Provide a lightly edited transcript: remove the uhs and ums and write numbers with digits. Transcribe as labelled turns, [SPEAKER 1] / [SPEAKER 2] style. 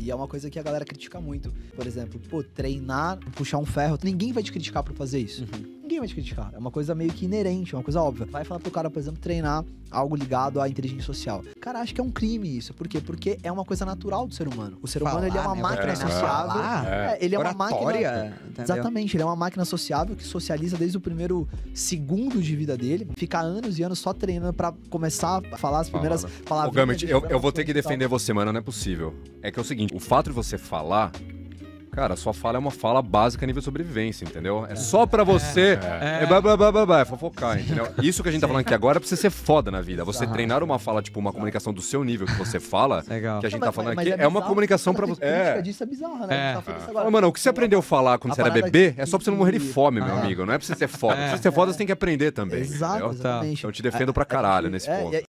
[SPEAKER 1] E é uma coisa que a galera critica muito. Por exemplo, pô, treinar, puxar um ferro, ninguém vai te criticar por fazer isso. Ninguém vai te criticar. É uma coisa meio que inerente, uma coisa óbvia. Vai falar pro cara, por exemplo, treinar algo ligado à inteligência social. Cara, acho que é um crime isso. Por quê? Porque é uma coisa natural do ser humano. O ser humano, ele é uma máquina sociável. Ele é uma máquina... Exatamente, ele é uma máquina sociável que socializa desde o primeiro segundo de vida dele. Fica anos e anos só treinando pra começar a falar as primeiras palavras.
[SPEAKER 2] Ô, Gambit, eu vou ter que defender você, mano. Não é possível. É que é o seguinte, o fato de você falar... Cara, sua fala é uma fala básica a nível de sobrevivência, entendeu? É só pra você fofocar, entendeu? Isso que a gente tá falando aqui agora é pra você ser foda na vida. Você treinar uma fala, tipo, uma comunicação do seu nível que você fala, que a gente tá falando aqui, é uma comunicação pra você.
[SPEAKER 1] A disso é bizarra, né?
[SPEAKER 2] Mano, o que você aprendeu a falar quando você era bebê é só pra você não morrer de fome, meu amigo. Não é pra você ser foda. Pra você ser foda, você tem que aprender também.
[SPEAKER 1] Exato, exatamente.
[SPEAKER 2] Então eu te defendo pra caralho nesse ponto.